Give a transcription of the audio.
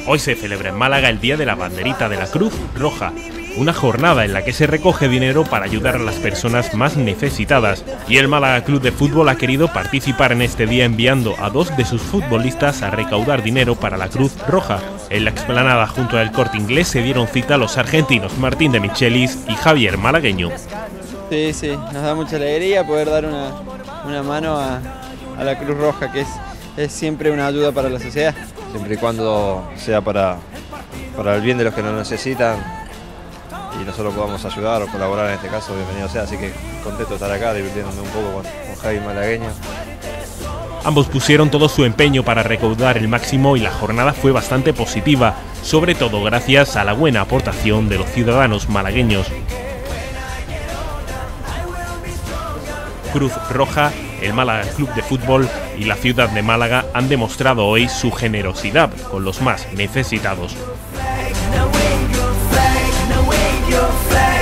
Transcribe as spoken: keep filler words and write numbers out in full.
Hoy se celebra en Málaga el Día de la Banderita de la Cruz Roja, una jornada en la que se recoge dinero para ayudar a las personas más necesitadas, y el Málaga Club de Fútbol ha querido participar en este día enviando a dos de sus futbolistas a recaudar dinero para la Cruz Roja. En la explanada junto al Corte Inglés se dieron cita los argentinos Martín de Michelis y Javier Malagueño. Sí, sí, nos da mucha alegría poder dar una, una mano a, a la Cruz Roja, que es, es siempre una ayuda para la sociedad. Siempre y cuando sea para, para el bien de los que lo necesitan y nosotros podamos ayudar o colaborar en este caso, bienvenido sea. Así que contento de estar acá, divirtiéndome un poco con, con Javi Malagueño. Ambos pusieron todo su empeño para recaudar el máximo y la jornada fue bastante positiva, sobre todo gracias a la buena aportación de los ciudadanos malagueños. Cruz Roja, el Málaga Club de Fútbol y la ciudad de Málaga han demostrado hoy su generosidad con los más necesitados. No way, your flag, no way, your flag.